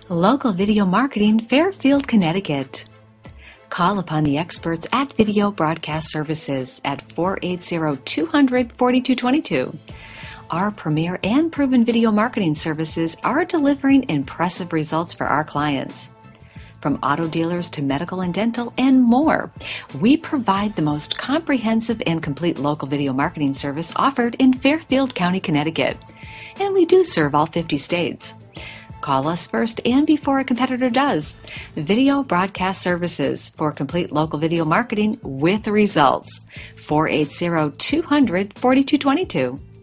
Local Video Marketing, Fairfield, Connecticut. Call upon the experts at Video Broadcast Services at 480-200-4222. Our premier and proven video marketing services are delivering impressive results for our clients. From auto dealers to medical and dental and more, we provide the most comprehensive and complete local video marketing service offered in Fairfield County, Connecticut. And we do serve all 50 states. Call us first and before a competitor does. Video Broadcast Services for complete local video marketing with results. 480-200-4222.